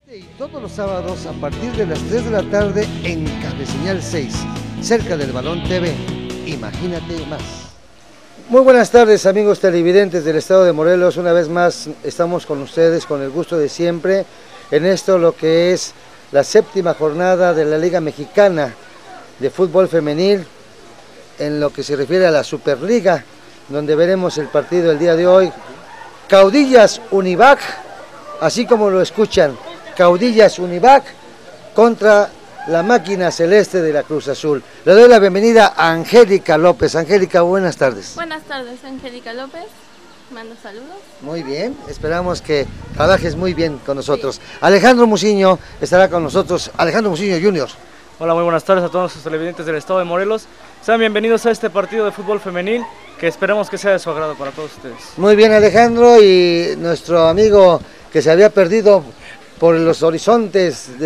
Y todos los sábados a partir de las 3 de la tarde en Cabeceñal 6, cerca del Balón TV. Imagínate más. Muy buenas tardes, amigos televidentes del estado de Morelos. Una vez más estamos con ustedes con el gusto de siempre en esto lo que es la séptima jornada de la Liga Mexicana de Fútbol Femenil, en lo que se refiere a la Superliga, donde veremos el partido el día de hoy. Caudillas Univac, así como lo escuchan, Caudillas Univac contra la máquina celeste de la Cruz Azul. Le doy la bienvenida a Angélica López. Angélica, buenas tardes. Buenas tardes, Angélica López. Mando saludos. Muy bien, esperamos que trabajes muy bien con nosotros. Sí. Alejandro Muciño estará con nosotros. Alejandro Muciño Jr. Hola, muy buenas tardes a todos los televidentes del estado de Morelos. Sean bienvenidos a este partido de fútbol femenil que esperamos que sea de su agrado para todos ustedes. Muy bien, Alejandro, y nuestro amigo que se había perdido por los horizontes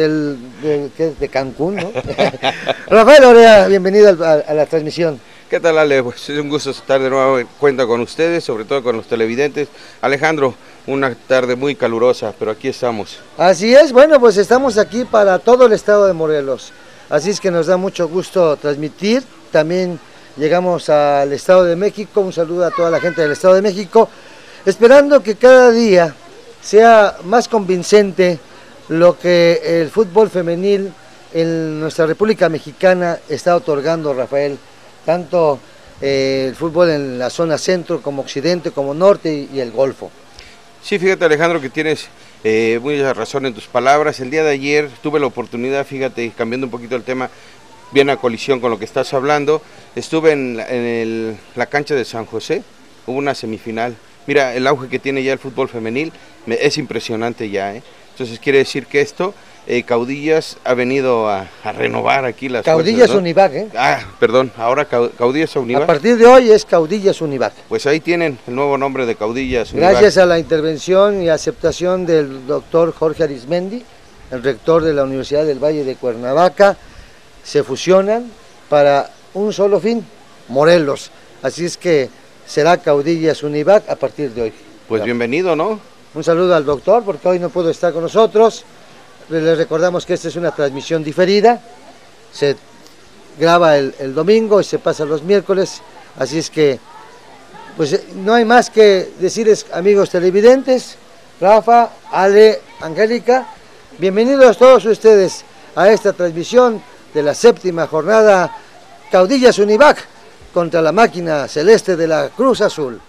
de Cancún, ¿no? Rafael Orea, bienvenido a la transmisión. ¿Qué tal, Ale? Pues es un gusto estar de nuevo en cuenta con ustedes, sobre todo con los televidentes. Alejandro, una tarde muy calurosa, pero aquí estamos. Así es, bueno, pues estamos aquí para todo el estado de Morelos, así es que nos da mucho gusto transmitir. También llegamos al estado de México, un saludo a toda la gente del estado de México, esperando que cada día sea más convincente lo que el fútbol femenil en nuestra República Mexicana está otorgando, Rafael, tanto el fútbol en la zona centro como occidente, como norte y el Golfo. Sí, fíjate, Alejandro, que tienes mucha razón en tus palabras. El día de ayer tuve la oportunidad, fíjate, cambiando un poquito el tema, bien a colisión con lo que estás hablando, estuve en la cancha de San José, hubo una semifinal. Mira, el auge que tiene ya el fútbol femenil es impresionante ya, ¿eh? Entonces quiere decir que esto, Caudillas ha venido a renovar aquí las Caudillas fuerzas, ¿no? Univac, ¿eh? Ah, perdón, ahora Caudillas Univac. A partir de hoy es Caudillas Univac. Pues ahí tienen el nuevo nombre de Caudillas Univac. Gracias a la intervención y aceptación del doctor Jorge Arismendi, el rector de la Universidad del Valle de Cuernavaca, se fusionan para un solo fin, Morelos. Así es que será Caudillas Univac a partir de hoy. Pues bienvenido, ¿no? Un saludo al doctor, porque hoy no pudo estar con nosotros. Les recordamos que esta es una transmisión diferida, se graba el domingo y se pasa los miércoles, así es que pues no hay más que decirles, amigos televidentes, Rafa, Ale, Angélica, bienvenidos todos ustedes a esta transmisión de la séptima jornada Caudillas Univac contra la máquina celeste de la Cruz Azul.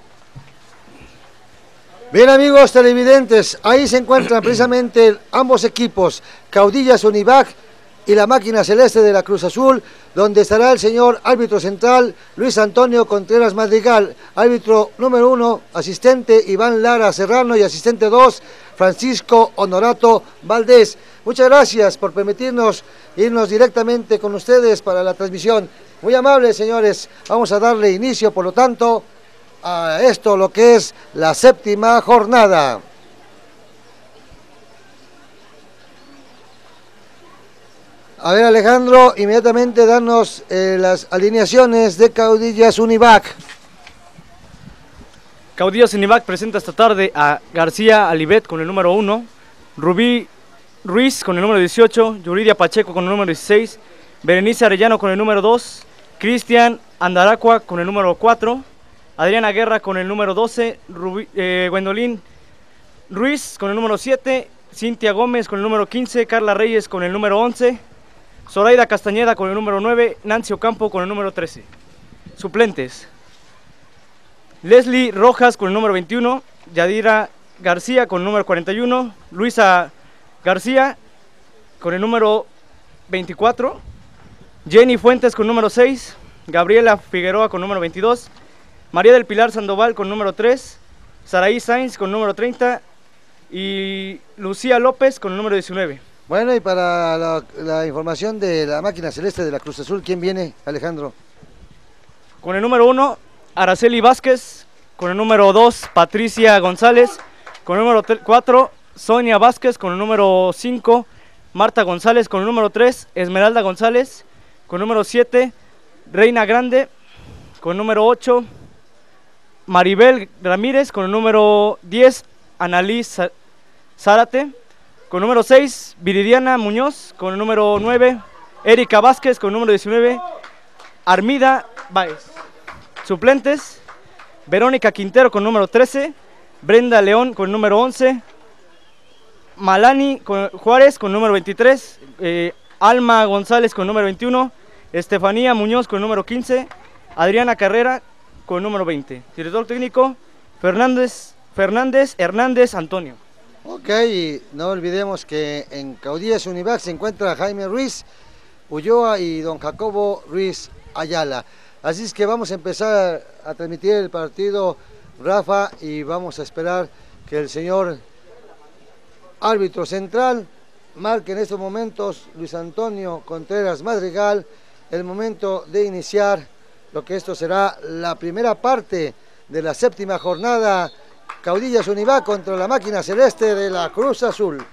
Bien, amigos televidentes, ahí se encuentran precisamente ambos equipos, Caudillas Univac y la máquina celeste de la Cruz Azul, donde estará el señor árbitro central Luis Antonio Contreras Madrigal, árbitro número 1, asistente Iván Lara Serrano y asistente 2, Francisco Honorato Valdés. Muchas gracias por permitirnos irnos directamente con ustedes para la transmisión. Muy amables, señores, vamos a darle inicio, por lo tanto, a esto, lo que es la séptima jornada. A ver, Alejandro, inmediatamente danos las alineaciones de Caudillas Univac. Caudillas Univac presenta esta tarde a García Alibet con el número 1, Rubí Ruiz con el número 18, Yuridia Pacheco con el número 16, Berenice Arellano con el número 2, Cristian Andaracua con el número 4, Adriana Guerra con el número 12, Gwendolyn Ruiz con el número 7, Cintia Gómez con el número 15, Carla Reyes con el número 11, Zoraida Castañeda con el número 9, Nancy Ocampo con el número 13. Suplentes: Leslie Rojas con el número 21, Yadira García con el número 41, Luisa García con el número 24, Jenny Fuentes con el número 6, Gabriela Figueroa con el número 22, María del Pilar Sandoval con número 3, Saraí Sainz con número 30 y Lucía López con el número 19. Bueno, y para la información de la máquina celeste de la Cruz Azul, ¿quién viene, Alejandro? Con el número 1, Araceli Vázquez, con el número 2, Patricia González, con el número 4, Sonia Vázquez, con el número 5, Marta González, con el número 3, Esmeralda González, con el número 7, Reina Grande, con el número 8, Maribel Ramírez, con el número 10, Annalise Zárate, Con el número 6, Viridiana Muñoz. Con el número 9, Erika Vázquez. Con el número 19, Armida Báez. Suplentes, Verónica Quintero con el número 13, Brenda León con el número 11, Malani Juárez con el número 23, Alma González con el número 21, Estefanía Muñoz con el número 15, Adriana Carrera con el número 20. Director técnico, Fernández Hernández Antonio. Ok, y no olvidemos que en Caudillas Univac se encuentra Jaime Ruiz Ulloa y don Jacobo Ruiz Ayala. Así es que vamos a empezar a transmitir el partido, Rafa, y vamos a esperar que el señor árbitro central marque en estos momentos, Luis Antonio Contreras Madrigal, el momento de iniciar lo que esto será la primera parte de la séptima jornada, Caudillas Univac contra la máquina celeste de la Cruz Azul.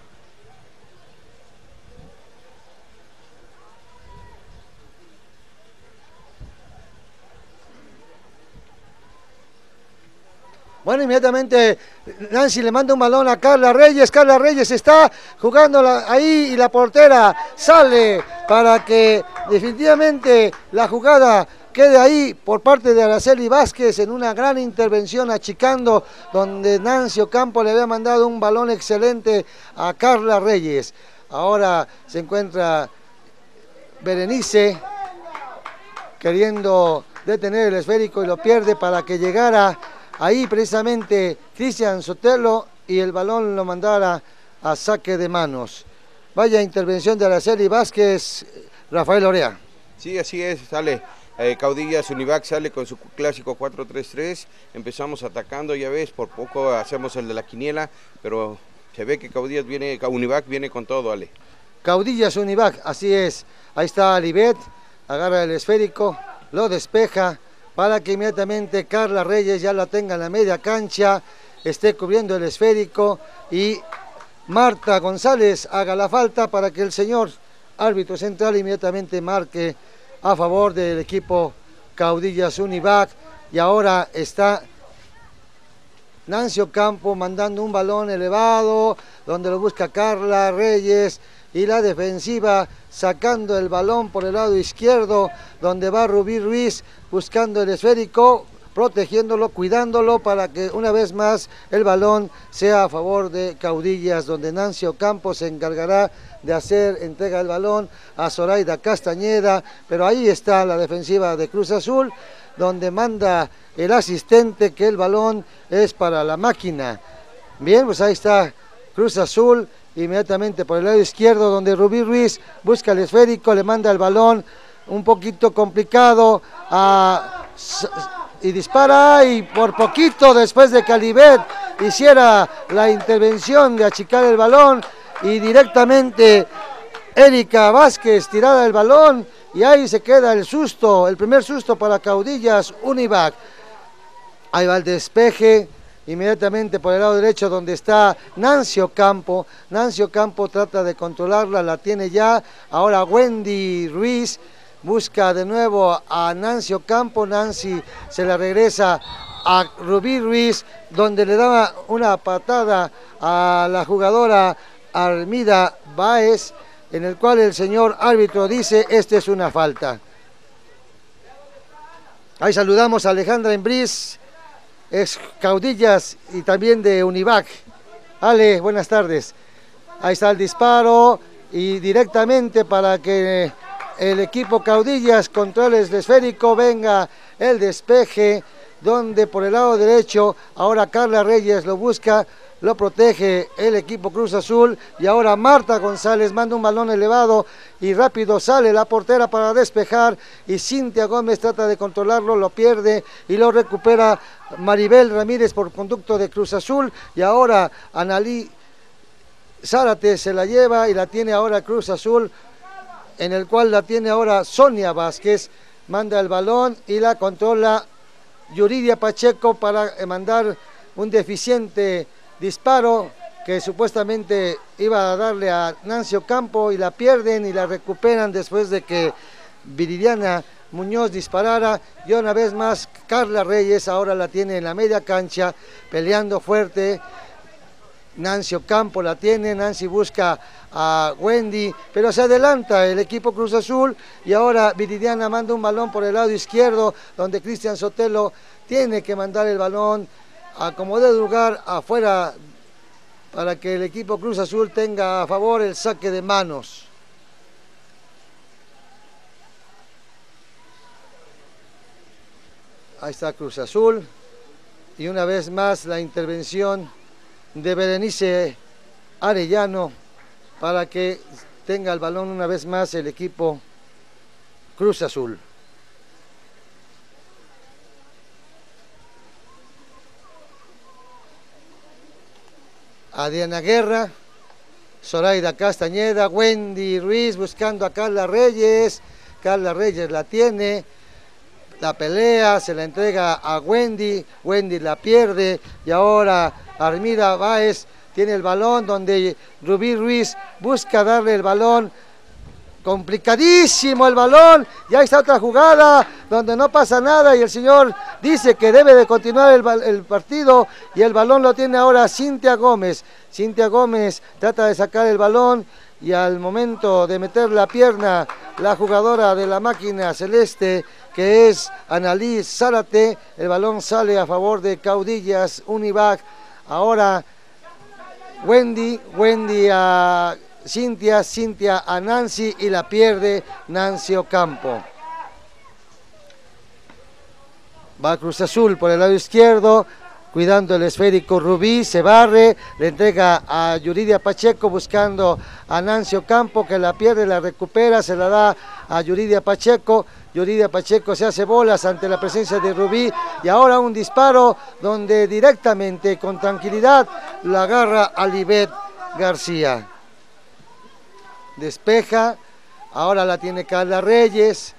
Bueno, inmediatamente Nancy le manda un balón a Carla Reyes. Carla Reyes está jugando ahí y la portera sale para que definitivamente la jugada quede ahí por parte de Araceli Vázquez en una gran intervención achicando, donde Nancy Ocampo le había mandado un balón excelente a Carla Reyes. Ahora se encuentra Berenice queriendo detener el esférico y lo pierde para que llegara ahí precisamente Cristian Sotelo y el balón lo mandara a saque de manos. Vaya intervención de Araceli Vázquez, Rafael Orea. Sí, así es, sale Caudillas Univac, sale con su clásico 4-3-3, empezamos atacando, ya ves, por poco hacemos el de la quiniela, pero se ve que Univac viene con todo, Ale. Caudillas Univac, así es, ahí está Alibet, agarra el esférico, lo despeja, para que inmediatamente Carla Reyes ya la tenga en la media cancha, esté cubriendo el esférico y Marta González haga la falta para que el señor árbitro central inmediatamente marque a favor del equipo Caudillas Univac. Y ahora está Nancy Ocampo mandando un balón elevado, donde lo busca Carla Reyes, y la defensiva sacando el balón por el lado izquierdo, donde va Rubí Ruiz buscando el esférico, protegiéndolo, cuidándolo para que una vez más el balón sea a favor de Caudillas, donde Nancy Ocampo se encargará de hacer entrega del balón a Zoraida Castañeda, pero ahí está la defensiva de Cruz Azul, donde manda el asistente que el balón es para la máquina. Bien, pues ahí está Cruz Azul, inmediatamente por el lado izquierdo, donde Rubí Ruiz busca el esférico, le manda el balón un poquito complicado y dispara, y por poquito después de que Alibet hiciera la intervención de achicar el balón, y directamente Erika Vázquez tirada el balón, y ahí se queda el susto, el primer susto para Caudillas Univac. Ahí va el despeje, inmediatamente por el lado derecho donde está Nancy Ocampo. Nancy Ocampo trata de controlarla, la tiene ya. Ahora Wendy Ruiz busca de nuevo a Nancy Ocampo. Nancy se la regresa a Rubí Ruiz, donde le daba una patada a la jugadora Armida Báez, en el cual el señor árbitro dice: esta es una falta. Ahí saludamos a Alejandra Embriz, ex Caudillas y también de Univac. Ale, buenas tardes. Ahí está el disparo y directamente para que el equipo Caudillas controle el esférico, venga el despeje, donde por el lado derecho ahora Carla Reyes lo busca, lo protege el equipo Cruz Azul, y ahora Marta González manda un balón elevado y rápido sale la portera para despejar, y Cintia Gómez trata de controlarlo, lo pierde y lo recupera Maribel Ramírez por conducto de Cruz Azul, y ahora Analí Zárate se la lleva y la tiene ahora Cruz Azul, en el cual la tiene ahora Sonia Vázquez, manda el balón y la controla Yuridia Pacheco para mandar un deficiente disparo que supuestamente iba a darle a Nancy Ocampo, y la pierden y la recuperan después de que Viridiana Muñoz disparara, y una vez más Carla Reyes ahora la tiene en la media cancha peleando fuerte. Nancy Ocampo la tiene, Nancy busca a Wendy, pero se adelanta el equipo Cruz Azul y ahora Viridiana manda un balón por el lado izquierdo donde Cristian Sotelo tiene que mandar el balón a como de lugar afuera para que el equipo Cruz Azul tenga a favor el saque de manos. Ahí está Cruz Azul y una vez más la intervención de Berenice Arellano para que tenga el balón una vez más el equipo Cruz Azul. Adriana Guerra, Zoraida Castañeda, Wendy Ruiz buscando a Carla Reyes la tiene, la pelea, se la entrega a Wendy la pierde y ahora Armida Báez tiene el balón donde Rubí Ruiz busca darle el balón, complicadísimo el balón, ya está otra jugada donde no pasa nada y el señor dice que debe de continuar el partido y el balón lo tiene ahora Cintia Gómez. Cintia Gómez trata de sacar el balón y al momento de meter la pierna la jugadora de la máquina celeste que es Annalise Zárate, el balón sale a favor de Caudillas Univac. Ahora Wendy a Cintia a Nancy y la pierde Nancy Ocampo. Va Cruz Azul por el lado izquierdo, cuidando el esférico Rubí, se barre, le entrega a Yuridia Pacheco buscando a Nancy Ocampo que la pierde, la recupera, se la da a Yuridia Pacheco. Yuridia Pacheco se hace bolas ante la presencia de Rubí y ahora un disparo donde directamente con tranquilidad la agarra a Libet García. Despeja, ahora la tiene Carla Reyes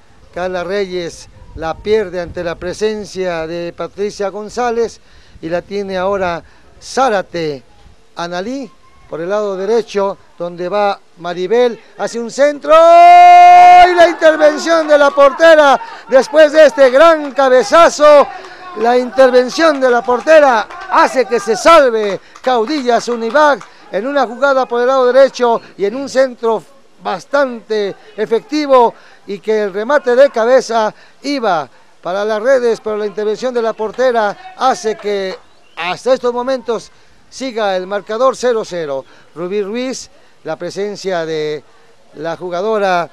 la pierde ante la presencia de Patricia González y la tiene ahora Zárate Analí por el lado derecho donde va Maribel, hace un centro y la intervención de la portera después de este gran cabezazo, la intervención de la portera hace que se salve Caudillas Univac en una jugada por el lado derecho y en un centro bastante efectivo y que el remate de cabeza iba para las redes, pero la intervención de la portera hace que hasta estos momentos siga el marcador 0-0. Rubí Ruiz, la presencia de la jugadora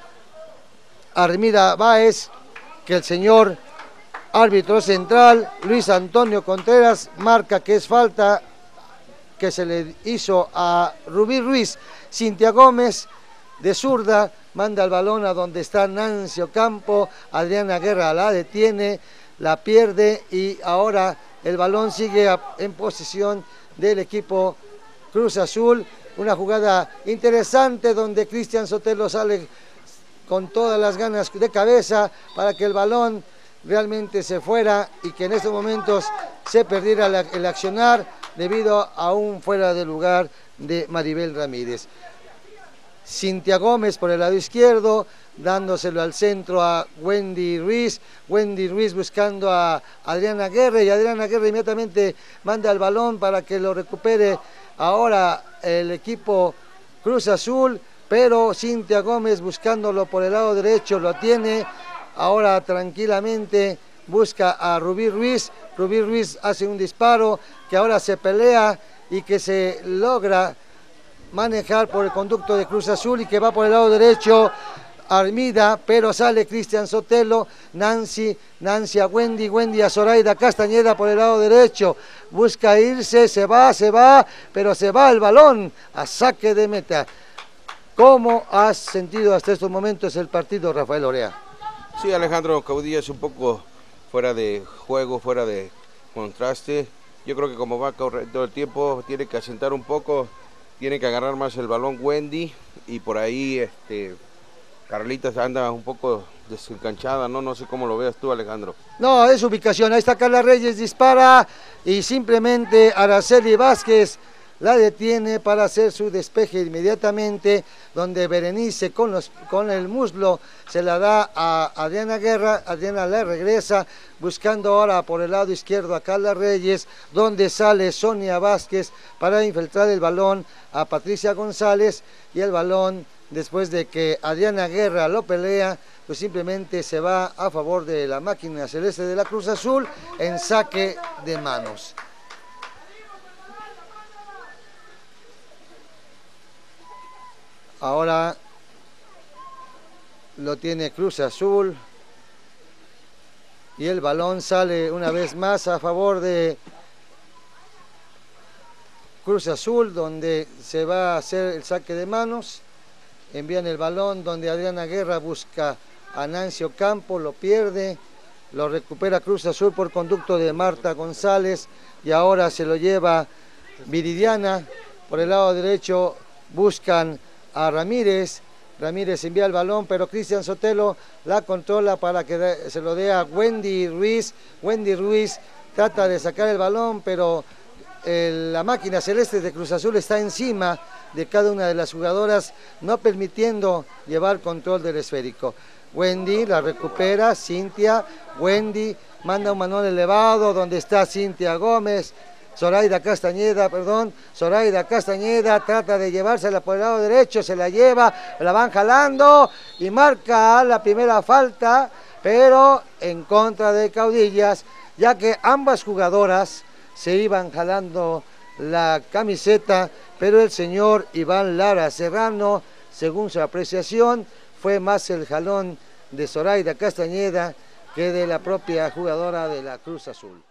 Armida Báez, que el señor árbitro central Luis Antonio Contreras marca que es falta que se le hizo a Rubí Ruiz. Cintia Gómez de zurda manda el balón a donde está Nancy Ocampo, Adriana Guerra la detiene, la pierde y ahora el balón sigue en posesión del equipo Cruz Azul. Una jugada interesante donde Cristian Sotelo sale con todas las ganas de cabeza para que el balón realmente se fuera y que en estos momentos se perdiera el accionar debido a un fuera de lugar de Maribel Ramírez. Cintia Gómez por el lado izquierdo, dándoselo al centro a Wendy Ruiz buscando a Adriana Guerra y Adriana Guerra inmediatamente manda el balón para que lo recupere ahora el equipo Cruz Azul, pero Cintia Gómez buscándolo por el lado derecho lo tiene, ahora tranquilamente busca a Rubí Ruiz hace un disparo que ahora se pelea y que se logra manejar por el conducto de Cruz Azul y que va por el lado derecho Armida, pero sale Cristian Sotelo, Nancy a Wendy a Zoraida Castañeda por el lado derecho, busca irse, se va, pero se va el balón a saque de meta. ¿Cómo has sentido hasta estos momentos el partido, Rafael Orea? Sí, Alejandro, Caudillas un poco fuera de juego, fuera de contraste. Yo creo que como va todo el tiempo, tiene que asentar un poco, tiene que agarrar más el balón Wendy y por ahí Carlita anda un poco desencanchada, no sé cómo lo veas tú, Alejandro. No, es ubicación, ahí está Carla Reyes, dispara y simplemente Araceli Vázquez la detiene para hacer su despeje inmediatamente, donde Berenice con el muslo se la da a Adriana Guerra. Adriana le regresa, buscando ahora por el lado izquierdo a Carla Reyes, donde sale Sonia Vázquez para infiltrar el balón a Patricia González, y el balón, después de que Adriana Guerra lo pelea, pues simplemente se va a favor de la máquina celeste de la Cruz Azul en saque de manos. Ahora lo tiene Cruz Azul y el balón sale una vez más a favor de Cruz Azul, donde se va a hacer el saque de manos. Envían el balón donde Adriana Guerra busca a Nancy Ocampo, lo pierde, lo recupera Cruz Azul por conducto de Marta González, y ahora se lo lleva Viridiana. Por el lado derecho buscan a Ramírez. Ramírez envía el balón, pero Cristian Sotelo la controla para que se lo dé a Wendy Ruiz. Wendy Ruiz trata de sacar el balón, pero la máquina celeste de Cruz Azul está encima de cada una de las jugadoras, no permitiendo llevar control del esférico. Wendy la recupera, Cintia, Wendy manda un manual elevado donde está Cintia Gómez. Zoraida Castañeda trata de llevársela por el lado derecho, se la lleva, la van jalando y marca la primera falta, pero en contra de Caudillas, ya que ambas jugadoras se iban jalando la camiseta, pero el señor Iván Lara Serrano, según su apreciación, fue más el jalón de Zoraida Castañeda que de la propia jugadora de la Cruz Azul.